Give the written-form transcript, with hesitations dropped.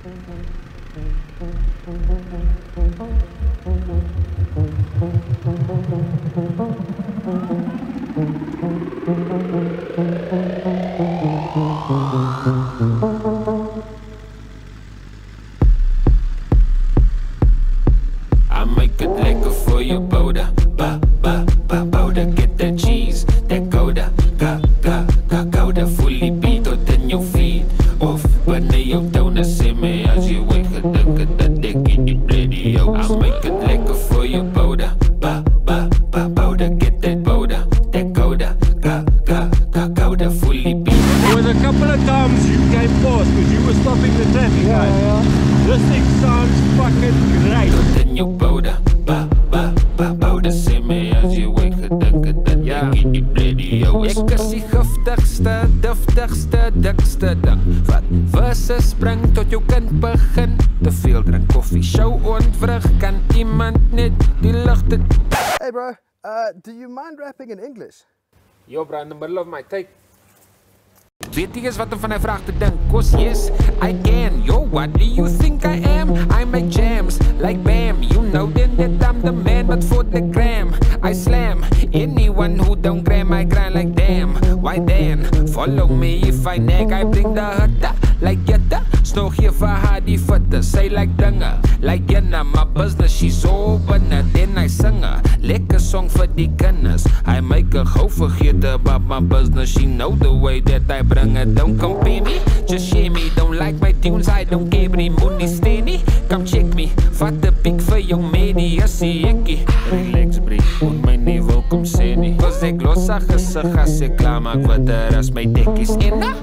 I make it lekker for you, boda. Boda, get that cheese, that gouda. Gouda, fully beat tot in jou feet. Of wanneer jou tonen sê my as jy wake dat ek in die radio. I make it lekker for you, boda. Boda, get that boda, that gouda. Gouda, fully beat. There was a couple of times you came past because you were stopping the traffic light. This thing sounds fucking great. Tot in jou boda. Boda sê my as jy wake dat ek in die radio. Ek is die giftigste, duftigste, dikste ding wat versus bring tot jou kind begin te veel drink koffie. Show ontwrig, kan iemand net die ligte. Hey bro, do you mind rapping in English? Yo bro, in the middle of my take. Weet jy eens wat om van die vraag te dink? Cause yes, I can. Yo, what do you think I am? I make jams, like bam. You know then that I'm the man, but for the gram I slam anyone who don't gram, I grind like damn. Why then? Follow me if I nag, I bring the hitte like jette. Snow gee vir haar die fitte, sy like dinge like jenna, my business, she's all binne. Then I sing a lekker song vir die kinders. I make her gou vergeet about my business. She know the way that I bring it. Don't compare me, just share me. Don't like my tunes, I don't care. Die money steady, come check me. Vat the pick vir jou medie, as die ekkie. Relax brie, moet my nie welkom sê nie. Cause ek los haar gesig as ek klaar maak wat er as my dekkies. En